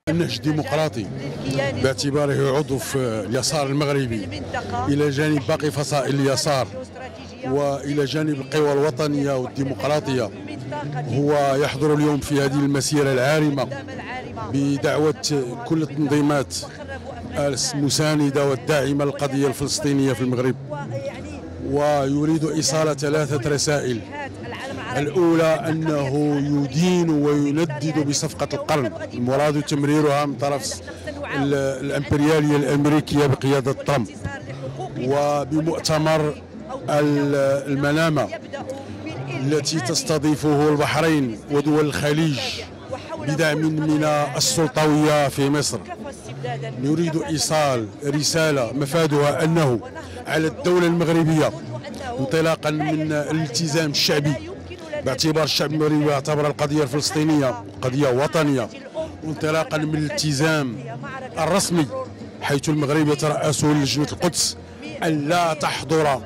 النهج الديمقراطي باعتباره عضو في اليسار المغربي إلى جانب باقي فصائل اليسار وإلى جانب القوى الوطنية والديمقراطية، هو يحضر اليوم في هذه المسيرة العارمة بدعوة كل التنظيمات المساندة والداعمة للقضية الفلسطينية في المغرب، ويريد إيصال 3 رسائل. الأولى أنه يدين ويندد بصفقة القرن المراد تمريرها من طرف الإمبريالية الأمريكية بقيادة ترامب، وبمؤتمر المنامة التي تستضيفه البحرين ودول الخليج بدعم من السلطوية في مصر. نريد إيصال رسالة مفادها أنه على الدولة المغربية انطلاقا من الالتزام الشعبي، باعتبار الشعب المغربي يعتبر القضية الفلسطينية قضية وطنية، وانطلاقا من الالتزام الرسمي حيث المغرب يترأسه لجنة القدس أن لا تحضر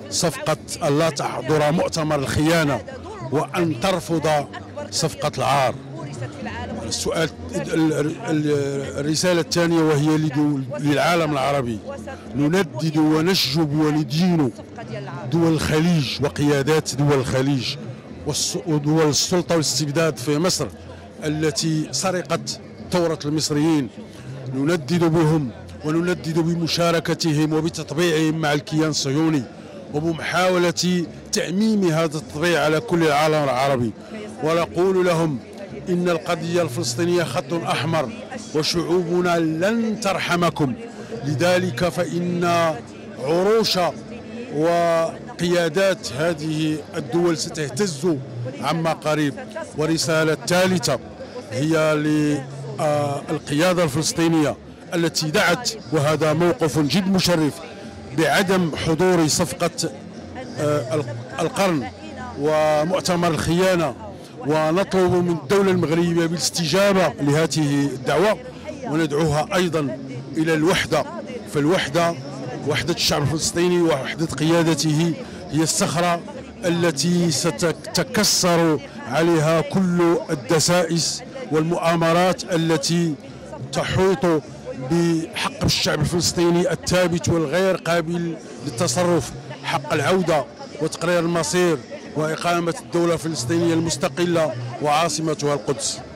مؤتمر الخيانة وأن ترفض صفقة العار. السؤال الرسالة الثانية وهي للعالم العربي، نندد ونشجب وندين دول الخليج وقيادات دول الخليج ودول السلطة والاستبداد في مصر التي سرقت ثورة المصريين، نندد بهم وندد بمشاركتهم وبتطبيعهم مع الكيان الصهيوني وبمحاولة تأميم هذا التطبيع على كل العالم العربي، ونقول لهم إن القضية الفلسطينية خط أحمر وشعوبنا لن ترحمكم، لذلك فإن عروش وقيادات هذه الدول ستهتز عما قريب. ورسالة ثالثة هي للقيادة الفلسطينية التي دعت، وهذا موقف جد مشرف، بعدم حضور صفقة القرن ومؤتمر الخيانة، ونطلب من الدولة المغربية بالاستجابة لهذه الدعوة، وندعوها أيضا إلى الوحدة. فالوحدة، وحدة الشعب الفلسطيني ووحدة قيادته، هي الصخرة التي ستتكسر عليها كل الدسائس والمؤامرات التي تحيط بحق الشعب الفلسطيني الثابت والغير قابل للتصرف، حق العودة وتقرير المصير وإقامة الدولة الفلسطينية المستقلة وعاصمتها القدس.